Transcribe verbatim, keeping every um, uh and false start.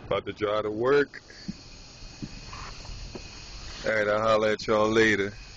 About to drive to work. Alright, I'll holler at y'all later.